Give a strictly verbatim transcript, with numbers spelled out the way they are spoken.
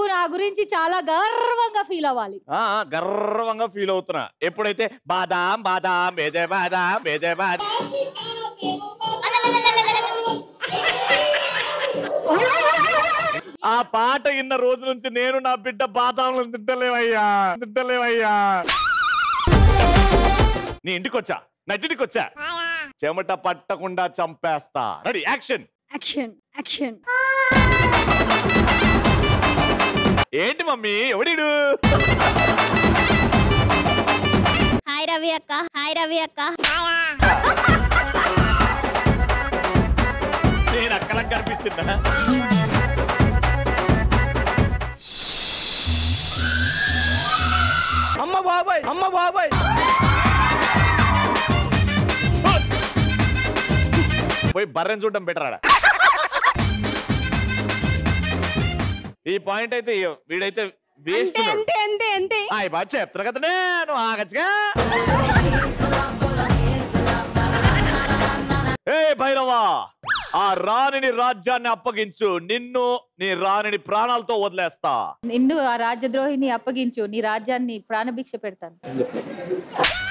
నువ్వు నా గురించి చాలా గర్వంగా ఫీల్ అవ్వాలి. గర్వంగా ఫీల్ అవుతున్నా ఎప్పుడైతే బాదాం బాదాం బేదే బాదాం బేదే బాదాం ఆ పాట ఇన్న రోజు నుంచి నేను నా బిడ్డ బాదాంలను తింటలేవయ్యా తింటలేవయ్యా. నీ ఇంటికి వచ్చా నా ఇంటికి వచ్చా చెమట పట్టకుండా చంపేస్తా. Ready action action action. ఏంటి మమ్మీ ఎవడీడు? హాయ్ రవి అక్క. హాయ్ రవి అక్క. నేను అక్కలకు కనిపించిందా? అమ్మ బాబాయ్ అమ్మ బాబాయ్ పోయి బర్రెని చూడడం బెటర్ ఆడ. ఈ పాయింట్ అయితే వీడైతే వేస్ట్. అంతే అంతే అంతే. అయ్యి బాగా చెప్తారు కదా నేను ఆగచ్చుగా. ఏ భైరవా ఆ రాణిని రాజ్యాన్ని అప్పగించు, నిన్ను నీ రాణిని ప్రాణాలతో వదిలేస్తా. నిన్ను ఆ రాజద్రోహిని అప్పగించు, నీ రాజ్యాన్ని ప్రాణభిక్ష పెడతాను.